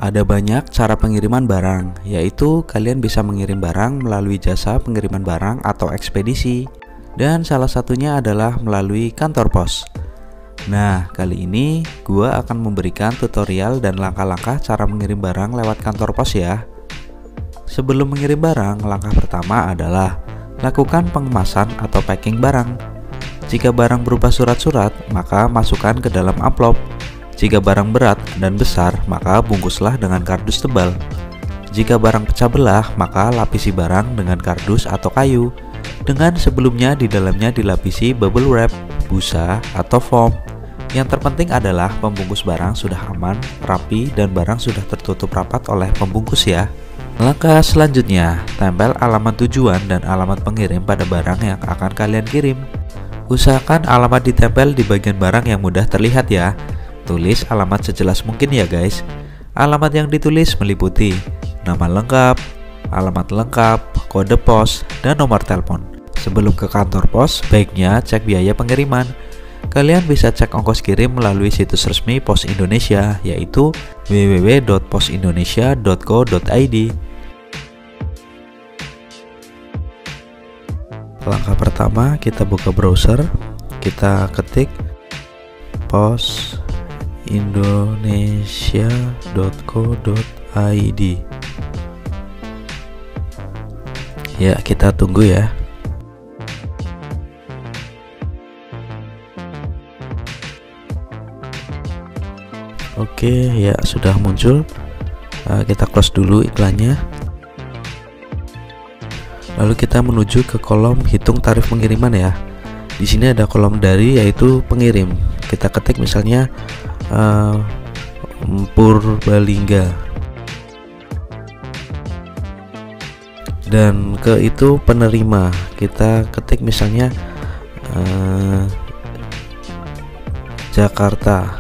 Ada banyak cara pengiriman barang, yaitu kalian bisa mengirim barang melalui jasa pengiriman barang atau ekspedisi, dan salah satunya adalah melalui kantor pos. Nah, kali ini gua akan memberikan tutorial dan langkah-langkah cara mengirim barang lewat kantor pos ya. Sebelum mengirim barang, langkah pertama adalah lakukan pengemasan atau packing barang. Jika barang berupa surat-surat, maka masukkan ke dalam amplop. Jika barang berat dan besar, maka bungkuslah dengan kardus tebal. Jika barang pecah belah, maka lapisi barang dengan kardus atau kayu, dengan sebelumnya di dalamnya dilapisi bubble wrap, busa, atau foam. Yang terpenting adalah pembungkus barang sudah aman, rapi, dan barang sudah tertutup rapat oleh pembungkus ya. Langkah selanjutnya, tempel alamat tujuan dan alamat pengirim pada barang yang akan kalian kirim. Usahakan alamat ditempel di bagian barang yang mudah terlihat ya. Tulis alamat sejelas mungkin ya guys. Alamat yang ditulis meliputi nama lengkap, alamat lengkap, kode pos, dan nomor telepon. Sebelum ke kantor pos, baiknya cek biaya pengiriman. Kalian bisa cek ongkos kirim melalui situs resmi Pos Indonesia, yaitu www.posindonesia.co.id. Langkah pertama, kita buka browser, kita ketik posindonesia.co.id. Ya, kita tunggu ya. Oke, ya sudah muncul. Kita close dulu iklannya. Lalu kita menuju ke kolom hitung tarif pengiriman ya. Di sini ada kolom dari, yaitu pengirim. Kita ketik misalnya Purbalingga, dan ke itu penerima kita ketik misalnya Jakarta.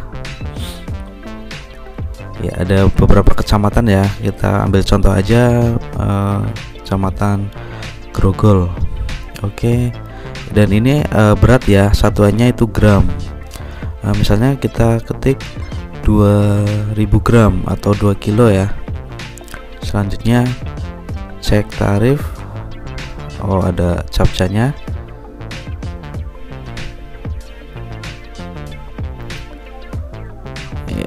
Ya, ada beberapa kecamatan ya, kita ambil contoh aja kecamatan Grogol. Oke, dan ini berat ya, satuannya itu gram. Misalnya kita ketik 2000 gram atau 2 kilo ya. Selanjutnya cek tarif. Oh, ada captchanya. Ya.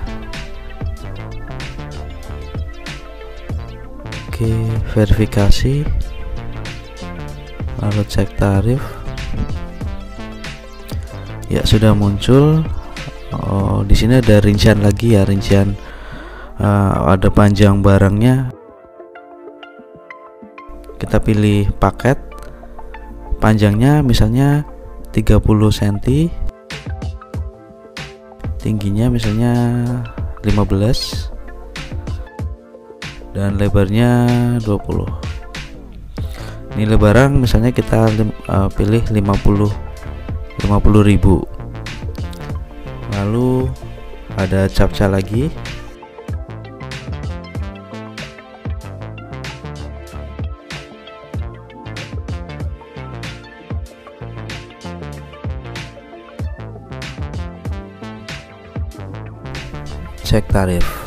Oke, verifikasi. Lalu cek tarif. Ya, sudah muncul. Oh, di sini ada rincian lagi ya, rincian ada panjang barangnya. Kita pilih paket. Panjangnya misalnya 30 cm. Tingginya misalnya 15 dan lebarnya 20. Ini lebaran misalnya kita pilih 50.000. Lalu ada captcha lagi. Cek tarif.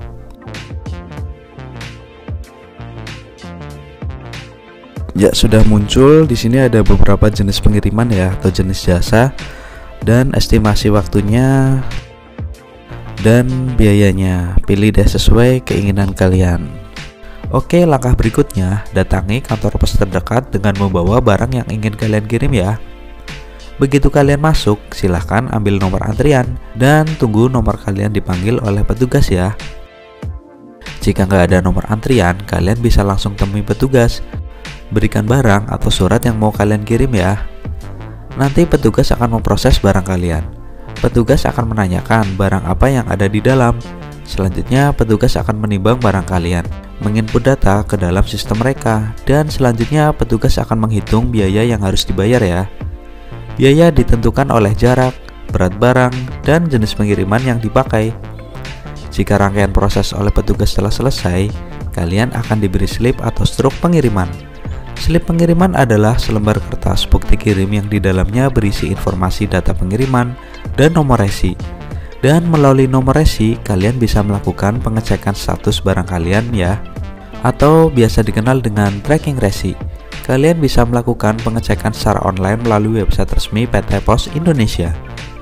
Ya, sudah muncul. Di sini ada beberapa jenis pengiriman ya, atau jenis jasa, dan estimasi waktunya dan biayanya. Pilih deh sesuai keinginan kalian. Oke, langkah berikutnya, datangi kantor pos terdekat dengan membawa barang yang ingin kalian kirim ya. Begitu kalian masuk, silahkan ambil nomor antrian dan tunggu nomor kalian dipanggil oleh petugas ya. Jika nggak ada nomor antrian, kalian bisa langsung temui petugas. Berikan barang atau surat yang mau kalian kirim ya. Nanti petugas akan memproses barang kalian. Petugas akan menanyakan barang apa yang ada di dalam. Selanjutnya petugas akan menimbang barang kalian, menginput data ke dalam sistem mereka, dan selanjutnya petugas akan menghitung biaya yang harus dibayar ya. Biaya ditentukan oleh jarak, berat barang, dan jenis pengiriman yang dipakai. Jika rangkaian proses oleh petugas telah selesai, kalian akan diberi slip atau struk pengiriman. Slip pengiriman adalah selembar kertas bukti kirim yang di dalamnya berisi informasi data pengiriman dan nomor resi. Dan melalui nomor resi, kalian bisa melakukan pengecekan status barang kalian ya, atau biasa dikenal dengan tracking resi. Kalian bisa melakukan pengecekan secara online melalui website resmi PT Pos Indonesia.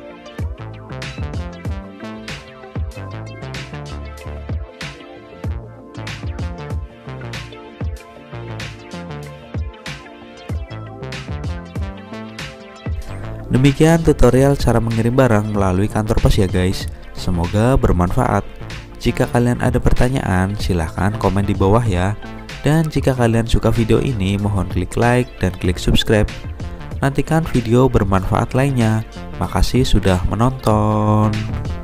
Demikian tutorial cara mengirim barang melalui kantor pos ya guys. Semoga bermanfaat. Jika kalian ada pertanyaan, silahkan komen di bawah ya. Dan jika kalian suka video ini, mohon klik like dan klik subscribe. Nantikan video bermanfaat lainnya. Makasih sudah menonton.